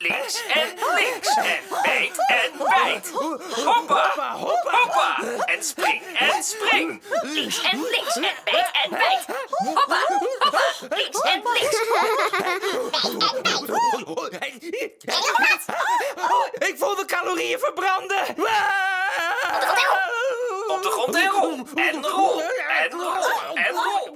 links en links. En bijt en bijt. Hoppa, hoppa. En spring en spring. Links en links en bijt en bijt. Hoppa, hoppa, links en links. Ik voel de calorieën verbranden. Op de grond en rol. En rol. En rol. En rol.